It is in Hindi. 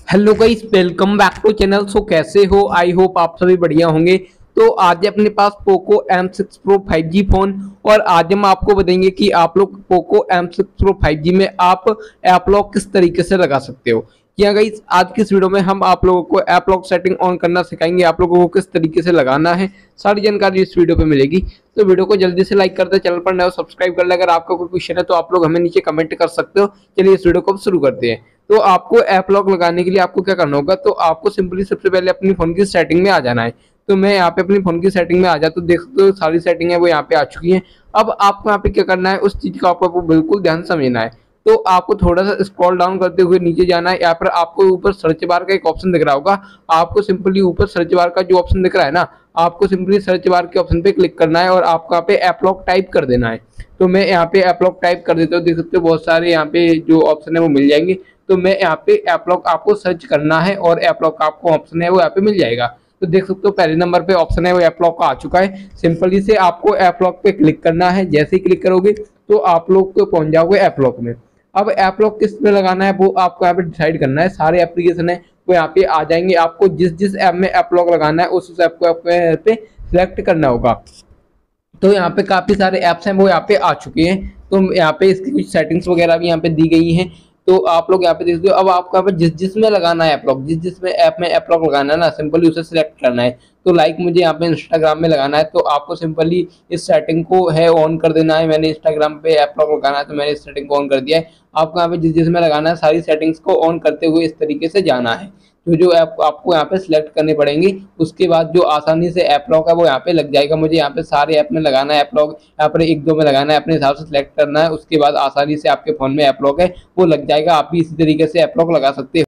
Hello guys, welcome back to channel. So कैसे हो? आई होप आप सभी बढ़िया होंगे। तो आज अपने पास Poco M6 Pro 5G phone, और आज हम आपको बताएंगे कि आप लोग पोको M6 Pro 5G में आप ऐप लॉक किस तरीके से लगा सकते हो। क्या गाइस, आज की इस वीडियो में हम आप लोगों को ऐप लॉक सेटिंग ऑन करना सिखाएंगे, आप लोगों को किस तरीके से लगाना है। सारी जानकारी इस वीडियो पे मिलेगी। तो वीडियो को जल्दी से लाइक कर दे, चैनल पर नए हो सब्सक्राइब कर ले। अगर आपका कोई क्वेश्चन है तो आप लोग हमें नीचे कमेंट कर सकते हो। चलिए इस वीडियो को अब शुरू करते हैं। तो आपको ऐप लॉक लगाने के लिए आपको क्या करना होगा, तो आपको सिंपली सबसे पहले अपनी फोन की सेटिंग में आ जाना है। तो मैं यहाँ पे अपनी फोन की सेटिंग में आ जाता हूँ, देख सकते हो सारी सेटिंग है वो यहाँ पे आ चुकी है। अब आपको यहाँ पे क्या करना है, उस चीज का आपको बिल्कुल ध्यान समझना है। तो आपको थोड़ा सा स्क्रॉल डाउन करते हुए नीचे जाना है। यहाँ पर आपको ऊपर सर्च बार का एक ऑप्शन दिख रहा होगा। आपको सिंपली ऊपर सर्च बार का जो ऑप्शन दिख रहा है ना, आपको सिंपली सर्च बार के ऑप्शन पे क्लिक करना है और आपको यहाँ पे ऐप लॉक टाइप कर देना है। तो मैं यहाँ पे ऐप लॉक टाइप कर देता हूँ, देख सकते हो बहुत सारे यहाँ पे जो ऑप्शन है वो मिल जाएंगे। तो मैं यहाँ पे ऐप लॉक आपको सर्च करना है और ऐप लॉक का आपको ऑप्शन है वो यहाँ पे मिल जाएगा। तो देख सकते हो पहले नंबर पे ऑप्शन है वो ऐप लॉक का आ चुका है। सिंपली से आपको ऐप लॉक पे क्लिक करना है। जैसे ही क्लिक करोगे तो आप लोग को पहुंच जाओगे ऐप लॉक में। अब ऐप लॉक किस में लगाना है वो आपको यहाँ पे डिसाइड करना है। सारे एप्लीकेशन है वो यहाँ पे आ जाएंगे। आपको जिस जिस ऐप में ऐप लॉक लगाना है उस ऐप को आपको यहाँ पे सिलेक्ट करना होगा। तो यहाँ पे काफी सारे ऐप्स हैं वो यहाँ पे आ चुके हैं। तो यहाँ पे इसकी कुछ सेटिंग्स वगैरह भी यहाँ पे दी गई हैं। तो आप लोग यहाँ पे देख सकते हो। अब आपको यहाँ पे जिस जिसमें लगाना है ऐप लॉक, जिस जिसमें ऐप में ऐप लॉक लगाना है ना, सिंपली उसे सिलेक्ट करना है। तो लाइक मुझे यहाँ पे इंस्टाग्राम में लगाना है, तो आपको सिंपली इस सेटिंग को है ऑन कर देना है। मैंने इंस्टाग्राम पे ऐप लॉक लगाना है तो मैंने इस सेटिंग को ऑन कर दिया है। आपको यहाँ पे जिस जिसमें लगाना है सारी सेटिंग्स को ऑन करते हुए इस तरीके से जाना है। जो जो ऐप आपको यहाँ पे सिलेक्ट करने पड़ेंगी, उसके बाद जो आसानी से ऐप लॉक है वो यहाँ पे लग जाएगा। मुझे यहाँ पे सारे ऐप में लगाना है ऐप लॉक, यहाँ पर एक दो में लगाना है, अपने हिसाब से सिलेक्ट करना है। उसके बाद आसानी से आपके फोन में ऐप लॉक है वो लग जाएगा। आप भी इसी तरीके से ऐप लॉक लगा सकते हो।